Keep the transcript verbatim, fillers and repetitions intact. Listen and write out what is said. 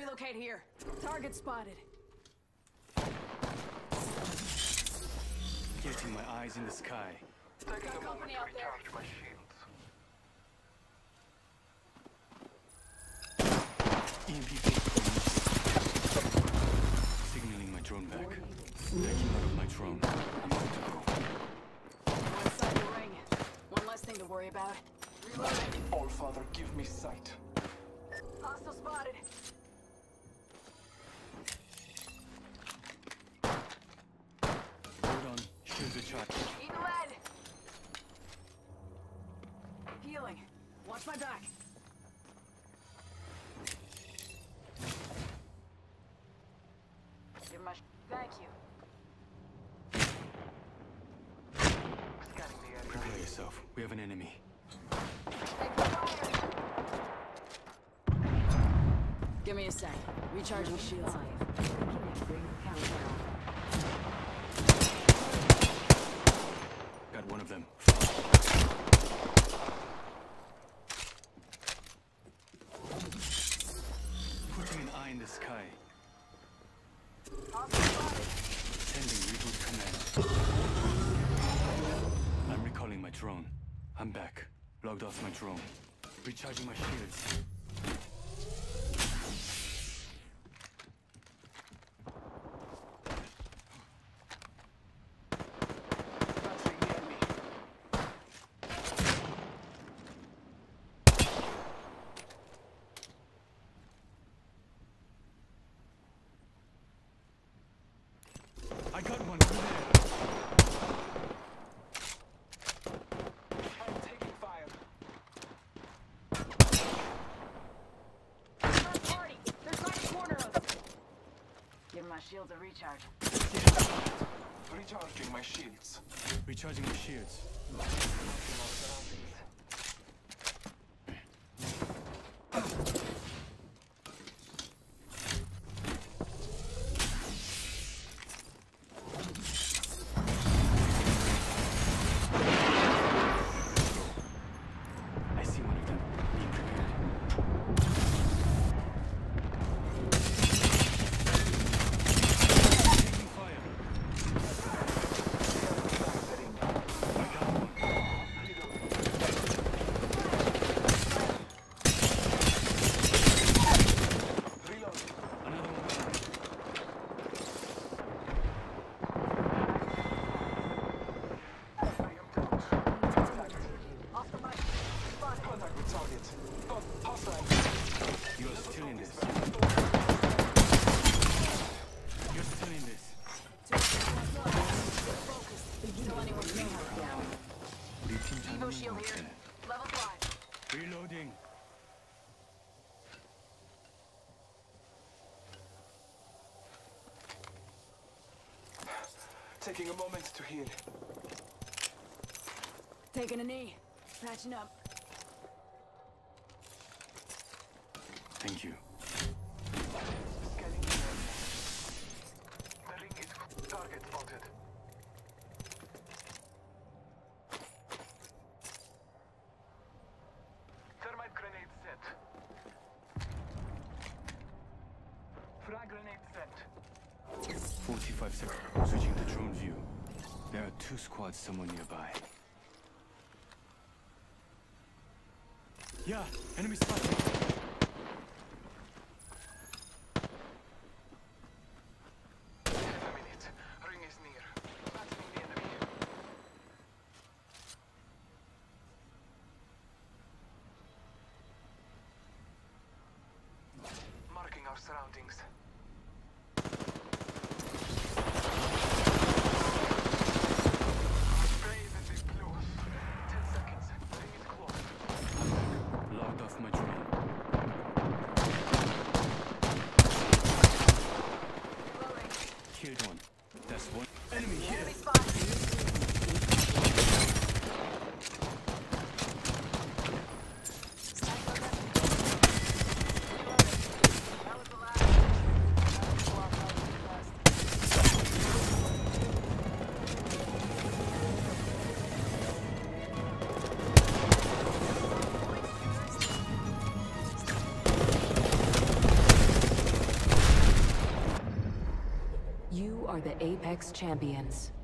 relocate here. Target spotted. Getting my eyes in the sky. Got company out there. My shields. E M P signaling my drone back. Backing out of my drone. I'm good to go. One side of the ring. One less thing to worry about. Reloading. All Father, give me sight. Hostile spotted. Hold on. Shields are charged. Eating lead. Healing. Watch my back. Give my sh Thank you. Scanning the area. Prepare yourself. We have an enemy. Take the fire. Give me a sec. Recharging shields. Got one of them. Putting an eye in the sky. Sending reboot command. I'm recalling my drone. I'm back. Logged off my drone. Recharging my shields. I got one over there. I'm taking fire. Third party. They're trying to corner us. Give my shields a recharge. Recharging my shields. Recharging my shields. I see one of them being prepared. Taking fire. I got one. Reload. Another one. I am down. Off the mic. Spotted. Contact with target. Oh, hostile. You are still in this. You're still in this. Kill anyone who knows. Evo shield here. Level five. Reloading. Taking a moment to heal. Taking a knee. Patching up. Thank you. Scanning the area. The ring is target spotted. Thermite grenade set. Frag grenade set. forty-five seconds. Switching to drone view. There are two squads somewhere nearby. Yeah, enemy spotted. Half a minute. Ring is near. Battling the enemy. Marking our surroundings. Brave is close. Ten seconds. Ring is close. Logged off my drone. You are the Apex Champions.